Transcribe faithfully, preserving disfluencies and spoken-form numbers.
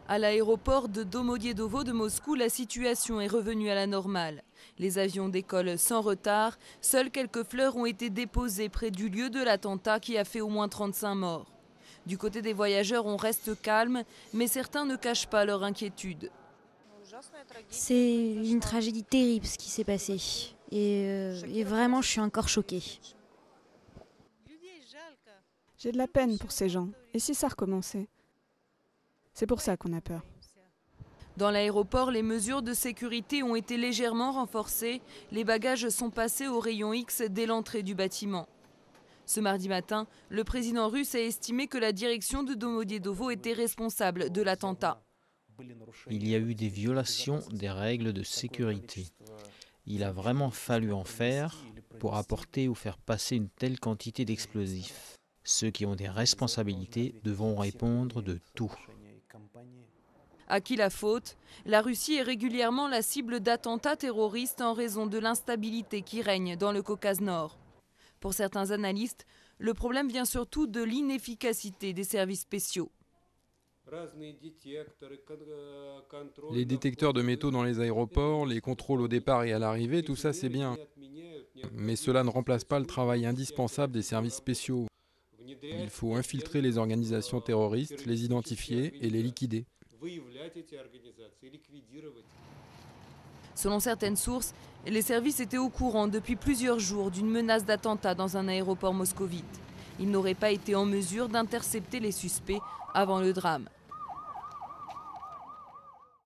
À l'aéroport de Domodedovo de Moscou, la situation est revenue à la normale. Les avions décollent sans retard. Seules quelques fleurs ont été déposées près du lieu de l'attentat qui a fait au moins trente-cinq morts. Du côté des voyageurs, on reste calme, mais certains ne cachent pas leur inquiétude. C'est une tragédie terrible ce qui s'est passé. Et, euh, et vraiment, je suis encore choquée. J'ai de la peine pour ces gens. Et si ça recommençait? C'est pour ça qu'on a peur. Dans l'aéroport, les mesures de sécurité ont été légèrement renforcées. Les bagages sont passés au rayon X dès l'entrée du bâtiment. Ce mardi matin, le président russe a estimé que la direction de Domodedovo était responsable de l'attentat. Il y a eu des violations des règles de sécurité. Il a vraiment fallu en faire pour apporter ou faire passer une telle quantité d'explosifs. Ceux qui ont des responsabilités devront répondre de tout. À qui la faute? La Russie est régulièrement la cible d'attentats terroristes en raison de l'instabilité qui règne dans le Caucase Nord. Pour certains analystes, le problème vient surtout de l'inefficacité des services spéciaux. Les détecteurs de métaux dans les aéroports, les contrôles au départ et à l'arrivée, tout ça c'est bien. Mais cela ne remplace pas le travail indispensable des services spéciaux. Il faut infiltrer les organisations terroristes, les identifier et les liquider. Selon certaines sources, les services étaient au courant depuis plusieurs jours d'une menace d'attentat dans un aéroport moscovite. Ils n'auraient pas été en mesure d'intercepter les suspects avant le drame.